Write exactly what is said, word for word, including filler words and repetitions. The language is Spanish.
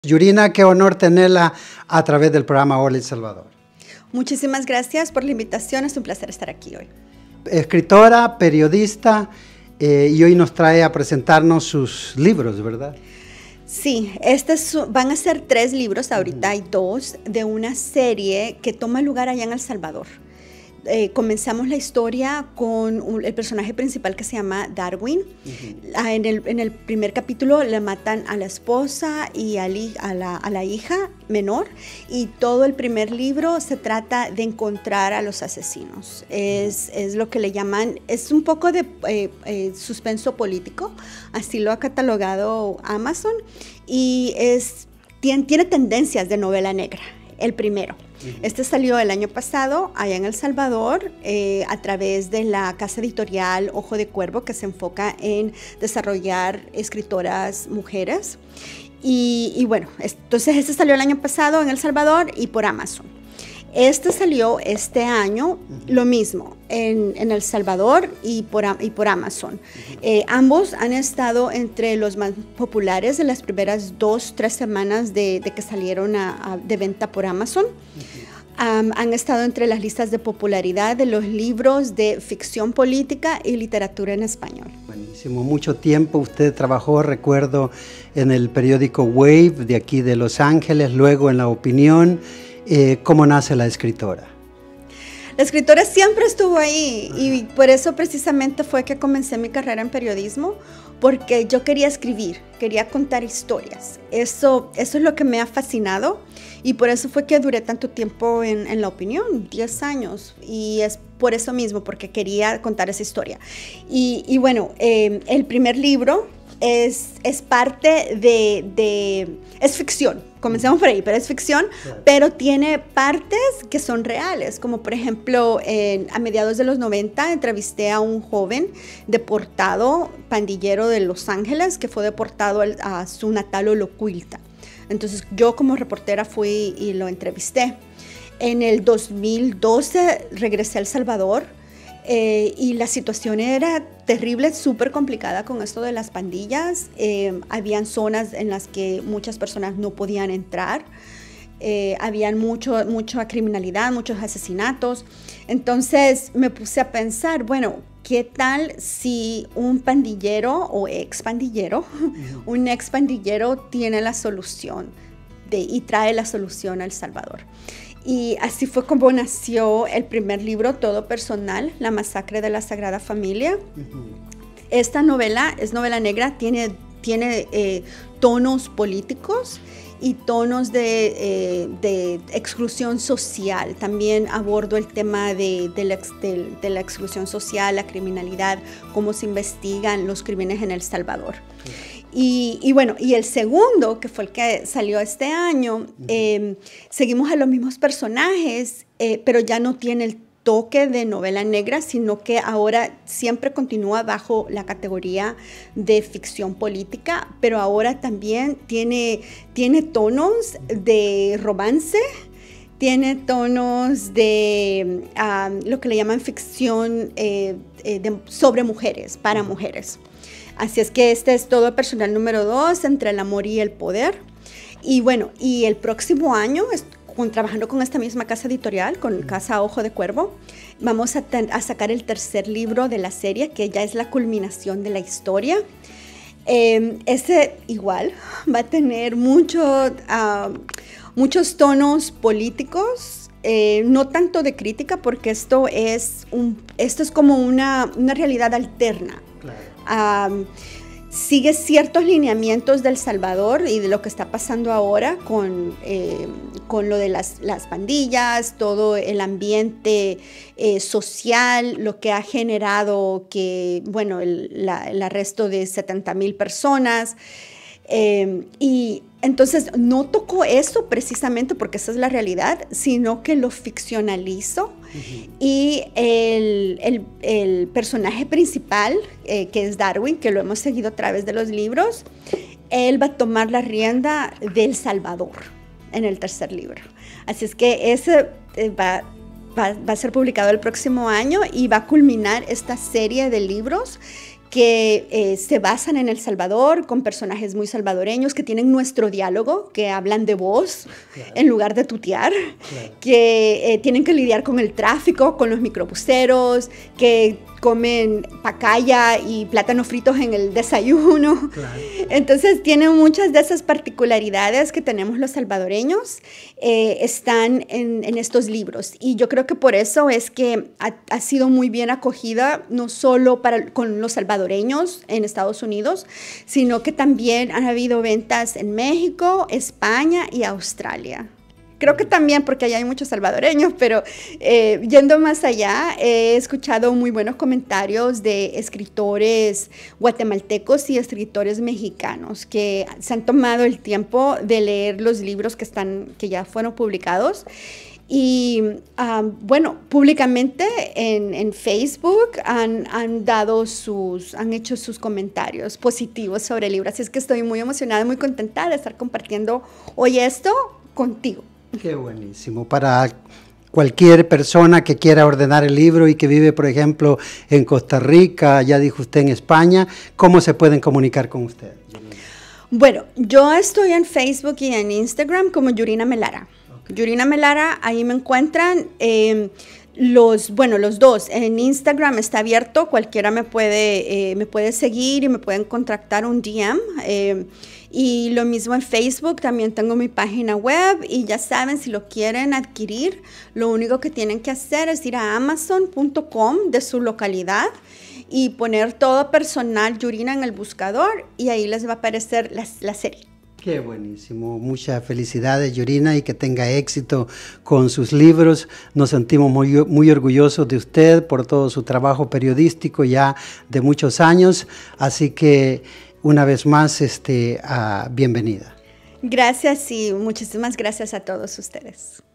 Yurina, qué honor tenerla a través del programa Hola El Salvador. Muchísimas gracias por la invitación, es un placer estar aquí hoy. Escritora, periodista, eh, y hoy nos trae a presentarnos sus libros, ¿verdad? Sí, estos van a ser tres libros, ahorita uh-huh. hay dos, de una serie que toma lugar allá en El Salvador. Eh, comenzamos la historia con un, el personaje principal que se llama Darwin. Uh-huh. ah, en, el, en el primer capítulo le matan a la esposa y a, li, a, la, a la hija menor, y todo el primer libro se trata de encontrar a los asesinos. Es, es lo que le llaman, es un poco de eh, eh, suspenso político, así lo ha catalogado Amazon, y es, tiene, tiene tendencias de novela negra, el primero. Este salió el año pasado allá en El Salvador eh, a través de la casa editorial Ojo de Cuervo, que se enfoca en desarrollar escritoras mujeres. Y, y bueno, entonces este salió el año pasado en El Salvador y por Amazon. Este salió este año, uh-huh. lo mismo, en, en El Salvador y por, y por Amazon. Uh-huh. Eh, ambos han estado entre los más populares de las primeras dos, tres semanas de, de que salieron a, a, de venta por Amazon. Uh-huh. um, han estado entre las listas de popularidad de los libros de ficción política y literatura en español. Buenísimo, mucho tiempo usted trabajó, recuerdo, en el periódico Wave de aquí de Los Ángeles, luego en La Opinión. Eh, ¿Cómo nace la escritora? La escritora siempre estuvo ahí. Ajá. Y por eso precisamente fue que comencé mi carrera en periodismo, porque yo quería escribir, quería contar historias. Eso, eso es lo que me ha fascinado, y por eso fue que duré tanto tiempo en, en La Opinión, diez años, y es por eso mismo, porque quería contar esa historia. Y, y bueno, eh, el primer libro es, es parte de, de, es ficción. Comencemos por ahí, pero es ficción, claro. Pero tiene partes que son reales, como por ejemplo, en, a mediados de los noventa entrevisté a un joven deportado, pandillero de Los Ángeles, que fue deportado al, a su natal Olocuilta. Entonces yo como reportera fui y lo entrevisté. En el dos mil doce regresé a El Salvador. Eh, y la situación era terrible, súper complicada con esto de las pandillas. Eh, habían zonas en las que muchas personas no podían entrar. Eh, habían mucho, mucha criminalidad, muchos asesinatos. Entonces me puse a pensar, bueno, ¿qué tal si un pandillero o ex pandillero, uh-huh. un ex pandillero tiene la solución de, y trae la solución a El Salvador? Y así fue como nació el primer libro, Todo Personal, La Masacre de la Sagrada Familia. Uh-huh. Esta novela es novela negra, tiene, tiene eh, tonos políticos y tonos de, eh, de exclusión social. También abordo el tema de, de, la, de, de la exclusión social, la criminalidad, cómo se investigan los crímenes en El Salvador. Uh-huh. Y, y bueno, y el segundo, que fue el que salió este año, eh, seguimos a los mismos personajes, eh, pero ya no tiene el toque de novela negra, sino que ahora siempre continúa bajo la categoría de ficción política, pero ahora también tiene, tiene tonos de romance, tiene tonos de um, lo que le llaman ficción eh, eh, de, sobre mujeres, para mujeres. Así es que este es Todo Personal número dos, Entre el Amor y el Poder. Y bueno, y el próximo año, con, trabajando con esta misma casa editorial, con Casa Ojo de Cuervo, vamos a, ten, a sacar el tercer libro de la serie, que ya es la culminación de la historia. Eh, ese igual va a tener mucho, uh, muchos tonos políticos, eh, no tanto de crítica, porque esto es, un, esto es como una, una realidad alterna. Claro. Um, sigue ciertos lineamientos del Salvador y de lo que está pasando ahora con, eh, con lo de las, las pandillas, todo el ambiente eh, social, lo que ha generado que, bueno, el, la, el arresto de setenta mil personas. Eh, y entonces no tocó eso precisamente porque esa es la realidad, sino que lo ficcionalizo. Uh-huh. Y el, el, el personaje principal, eh, que es Darwin, que lo hemos seguido a través de los libros, él va a tomar la rienda del Salvador en el tercer libro. Así es que ese eh, va, va, va a ser publicado el próximo año y va a culminar esta serie de libros que eh, se basan en El Salvador, con personajes muy salvadoreños, que tienen nuestro diálogo, que hablan de voz claro. en lugar de tutear, claro. que eh, tienen que lidiar con el tráfico, con los microbuseros, que comen pacaya y plátanos fritos en el desayuno. Claro. Entonces tienen muchas de esas particularidades que tenemos los salvadoreños, eh, están en, en estos libros. Y yo creo que por eso es que ha, ha sido muy bien acogida, no solo para, con los salvadoreños en Estados Unidos, sino que también han habido ventas en México, España y Australia. Creo que también porque allá hay muchos salvadoreños, pero eh, yendo más allá, he escuchado muy buenos comentarios de escritores guatemaltecos y escritores mexicanos que se han tomado el tiempo de leer los libros que, están, que ya fueron publicados. Y um, bueno, públicamente en, en Facebook han, han dado sus, han hecho sus comentarios positivos sobre el libro. Así es que estoy muy emocionada y muy contenta de estar compartiendo hoy esto contigo. Qué buenísimo. Para cualquier persona que quiera ordenar el libro y que vive, por ejemplo, en Costa Rica, ya dijo usted en España, ¿cómo se pueden comunicar con usted? Bueno, yo estoy en Facebook y en Instagram como Yurina Melara. Okay. Yurina Melara, ahí me encuentran. Eh, Los, bueno, los dos, en Instagram está abierto, cualquiera me puede, eh, me puede seguir y me pueden contactar un D M. Eh, y lo mismo en Facebook, también tengo mi página web y ya saben, si lo quieren adquirir, lo único que tienen que hacer es ir a amazon punto com de su localidad y poner todo personal Yurina en el buscador y ahí les va a aparecer la, la serie. Qué buenísimo, muchas felicidades Yurina y que tenga éxito con sus libros. Nos sentimos muy, muy orgullosos de usted por todo su trabajo periodístico ya de muchos años, así que una vez más, este, uh, bienvenida. Gracias y muchísimas gracias a todos ustedes.